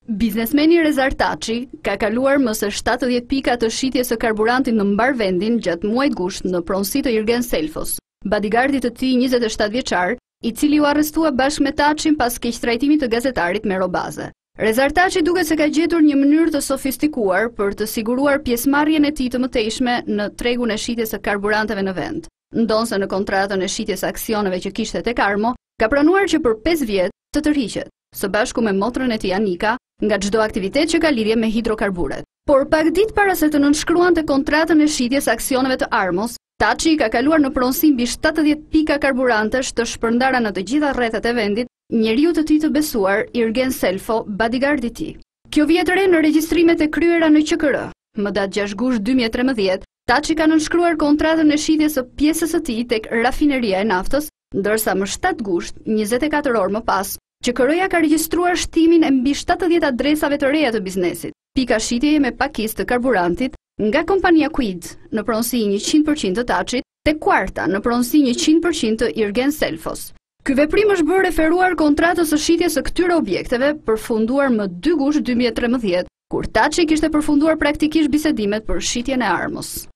Biznesmeni Rezar Taçi ka kaluar më së 70 pika të shitjes së karburantit në mbar vendin gjatë muajit gusht në pronësi të Jürgen Selfos, bodyguardit të tij 27 vjeçar, i cili u arrestua bashkë me Taçin pas keqtrajtimit të gazetarit Mero Baze. Rezar Taçi duket se ka gjetur një mënyrë të sofistikuar për të siguruar pjesëmarrjen e tij të mëtejshme në tregun e shitjes së karburanteve në vend. Ndonse në kontratën e shitjes së aksioneve që kishte tek Armo, ka pranuar që për 5 vjet të tërhiqet, së bashku me motrën e tij Anika, nga çdo aktivitet që ka lidhje me hidrokarburet. Por pak ditë para se të nënshkruante kontratën e shitjes aksioneve të Armos, Taçi ka kaluar në pronësi mbi 70 pika karburantesh të shpërndara në të gjitha rrethet e vendit, njeriu të tij të besuar, Jürgen Selfo, bodyguardi i tij. Kjo vjet re në regjistrimet e kryera në QKR. Më datë 6 gusht 2013, Taçi ka nënshkruar kontratën e shitjes së pjesës së tij tek rafineria e naftës, ndërsa më 7 gusht, 24 orë më pas, QKR-ja ka regjistruar shtimin e mbi 70 adresave të reja të biznesit. Pika shitjeje me pakisë të karburantit nga kompania Quid në pronësi 100% të Taçit, te Quarta në pronësi 100% të Jürgen Selfos. Ky veprim është bërë referuar kontratës së shitjes së këtyre objekteve përfunduar më 2 gusht 2013, kur Taçi kishte përfunduar praktikisht bisedimet për shitjen e Armos.